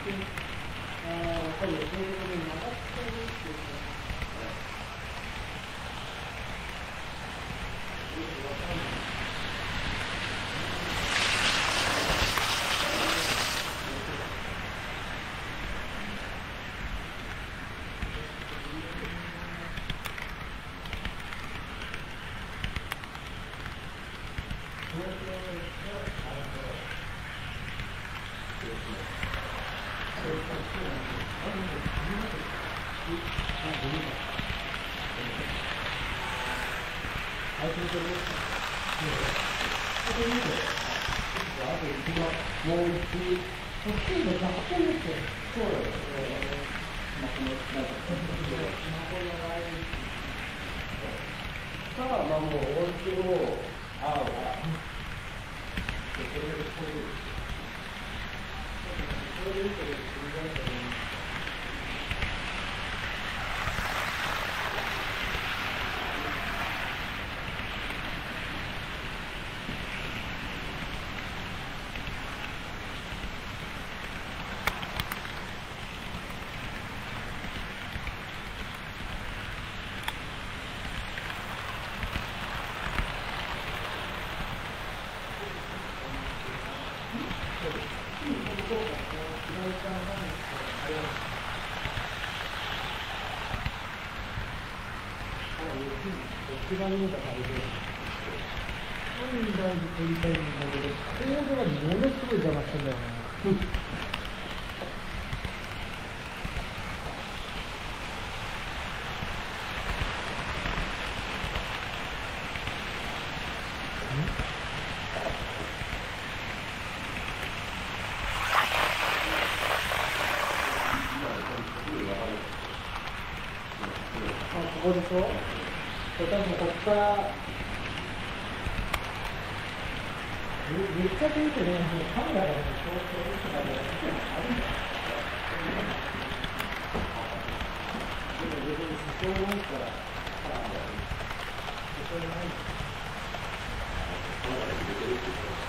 ぱり、そういうことになってるっていうか。一番見た感じで、本来取りたいんだけど、コードがものすごい邪魔してんだよな。ここでしょ？多分ここから、めっちゃ出てね、カメラがね、そういう人がね、あるんだよ。でも別に支障ないから、支障ない。